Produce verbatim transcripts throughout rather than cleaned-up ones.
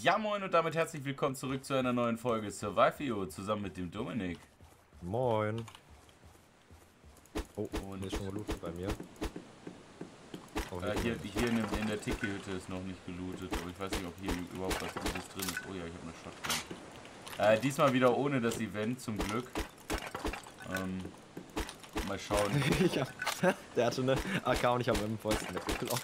Ja moin und damit herzlich willkommen zurück zu einer neuen Folge Survivio zusammen mit dem Dominik. Moin. Oh, und hier ist schon gelootet bei mir. Oh, äh, hier hier in, dem, in der Tiki-Hütte ist noch nicht gelootet, aber ich weiß nicht, ob hier überhaupt was Gutes drin ist. Oh ja, ich habe eine Shotgun. Äh, diesmal wieder ohne das Event, zum Glück. Ähm, mal schauen. Ja, der hatte eine A K und ich habe mit dem Fäusten weggekloppt.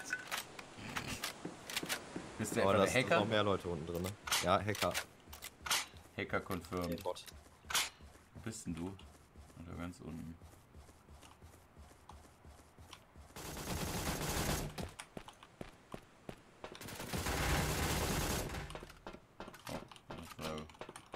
Bist du aber etwa da der Hacker? sind noch mehr Leute unten drin. Ne? Ja, Hacker. Hacker confirmed. Nee, Bot. Wo bist denn du? Oder ganz unten. Oh, das war,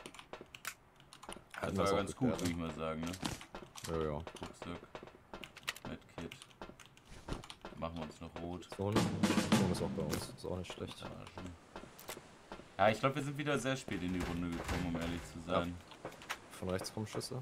das das war auch ganz gut, geklärt, würde ich mal sagen, ne? Ja, ja. Rucksack. Medkit. Machen wir uns noch rot. Zone. Zone ist auch bei uns. Ist auch nicht schlecht. Ja, ich glaube, wir sind wieder sehr spät in die Runde gekommen, um ehrlich zu sein. Ja. Von rechts kommen Schüsse.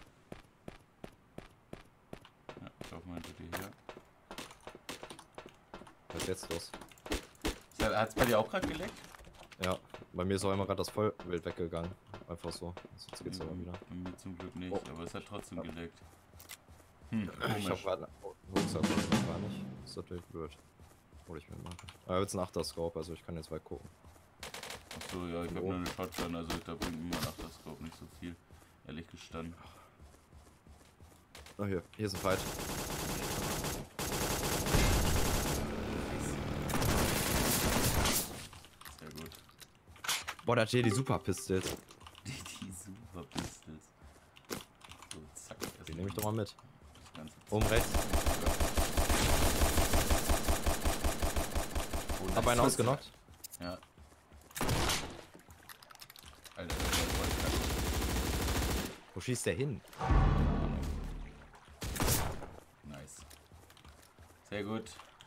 Ja, ich hoffe mal hinter dir her. Was ist jetzt los? Hat es bei dir auch gerade geleckt? Ja, bei mir ist auch immer gerade das Vollbild weggegangen. Einfach so. Jetzt geht's ja, aber wieder. Bei mir zum Glück nicht, oh. aber es hat trotzdem ja. geleckt. Hm, ich hab gerade oh, Rucksack noch gar nicht. Das ist natürlich blöd. Hol ich mir mal. Aber jetzt ein Achter-Scope, also ich kann jetzt weit gucken. Achso, ja, ich habe nur eine Shotgun, also da bringt mir mein Achter-Scope nicht so viel. Ehrlich gestanden. Oh, hier. Hier ist ein Fight. Sehr gut. Boah, da hat hier die Super Pistols. Die, die Super Pistols. So, zack. Die nehme ich doch mal mit. Oben rechts. Oh, hab einen ausgenockt. Ja. Alter, wo schießt der hin? nice. Sehr gut.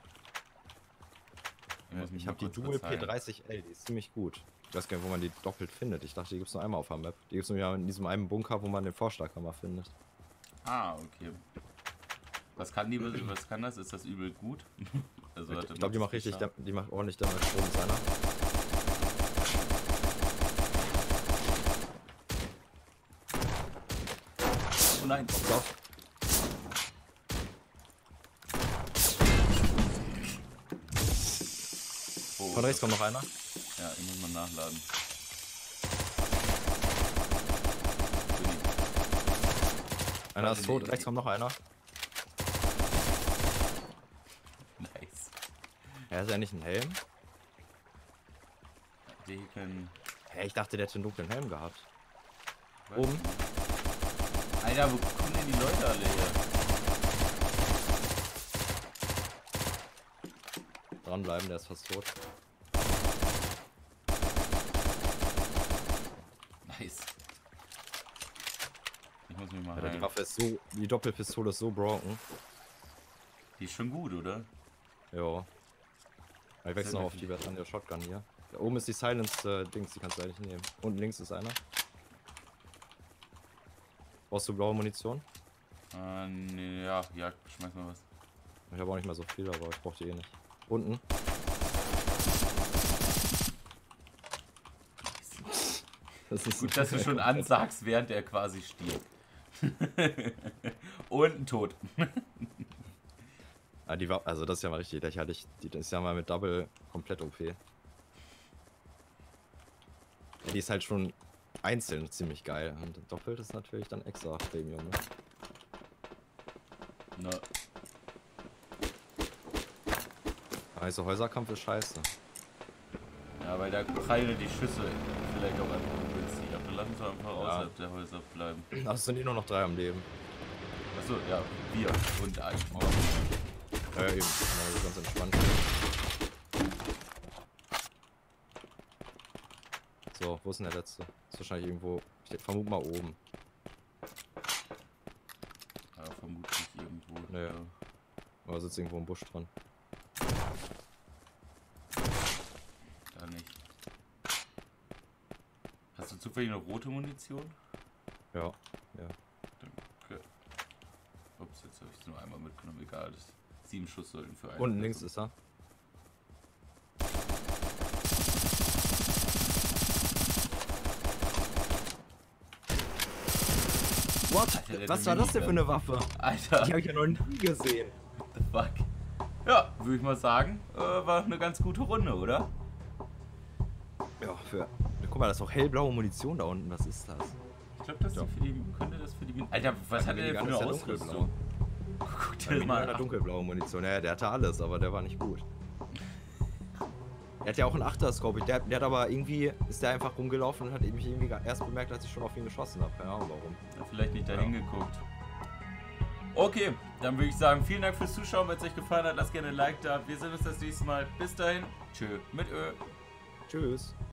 Ich, ja, ich habe die Dual P dreißig L, die ist ziemlich gut. Ich weiß gar nicht, wo man die doppelt findet. Ich dachte, die gibt es nur einmal auf der Map. Die gibt es nur ja in diesem einen Bunker, wo man den Vorschlaghammer findet. Ah, okay. Was kann die, was kann das? Ist das übel gut? also ich ich glaube, die macht richtig, die macht ordentlich Damage Strom seiner. Oh nein, oh Gott. Oh, von rechts kommt noch einer. Ja, ich muss mal nachladen. Einer ist tot, rechts kommt noch einer. Nice. Ja, ist ja nicht ein Helm. Die können. Hä, hey, ich dachte, der hätte einen dunklen Helm gehabt. Oben. Alter, wo kommen denn die Leute alle her? Dranbleiben, der ist fast tot. Nice. Ich muss mich mal ja, die Waffe ist so, die Doppelpistole ist so broken. Die ist schon gut, oder? Ja. Ich wechsle noch auf die an der Shotgun hier. Da oben ist die Silence-Dings, die kannst du eigentlich nehmen. Unten links ist einer. Brauchst du blaue Munition? Äh, nee, ja, ja, schmeiß mal was. Ich habe auch nicht mehr so viel, aber ich brauch die eh nicht. Unten. Das ist gut, dass du schon ansagst, während er quasi stirbt. Und ein Tod. ah, die war, also das ist ja mal richtig lächerlich. Die ist ja mal mit Double komplett O P. Ja, die ist halt schon einzeln ziemlich geil. Und doppelt ist natürlich dann extra Premium, ne? Na. Also Häuserkampf ist scheiße. Ja, weil da prallen die Schüsse vielleicht auch einfach günstig. Aber lass uns einfach ja. außerhalb der Häuser bleiben. Ach, es sind eh nur noch drei am Leben. Achso, ja, wir und eigentlich. Oh. Ja, eben. Ja, ganz entspannt. So, wo ist denn der letzte? Ist wahrscheinlich irgendwo. Ich vermute mal oben. Ja, vermutlich irgendwo. Naja. Ja. Aber sitzt irgendwo im Busch dran. Da nicht. Hast du zufällig noch rote Munition? Ja, ja. Okay. Ups, jetzt habe ich es nur einmal mitgenommen. Egal, das sieben Schuss sollten für einen. Unten links ist er. What? Alter, Was war das denn für eine Waffe? Alter. Die habe ich ja noch nie gesehen. What the fuck? Ja, würde ich mal sagen, äh, war eine ganz gute Runde, oder? Ja, für... Guck mal, das ist doch hellblaue Munition da unten. Was ist das? Ich glaube, das Ja. ist für die, könnte das für die... Alter, was hat der denn für eine Ausrüstung? Guck dir das mal an. Dunkelblaue Munition. Ja, der hatte alles, aber der war nicht gut. Er hat ja auch einen Achter-Scope. Der, der hat aber irgendwie, ist der einfach rumgelaufen und hat mich irgendwie erst bemerkt, als ich schon auf ihn geschossen habe. Keine Ahnung warum. Ja, vielleicht nicht dahin Ja. geguckt. Okay, dann würde ich sagen, vielen Dank fürs Zuschauen. Wenn es euch gefallen hat, lasst gerne ein Like da. Wir sehen uns das nächste Mal. Bis dahin. Tschö mit Ö. Tschüss.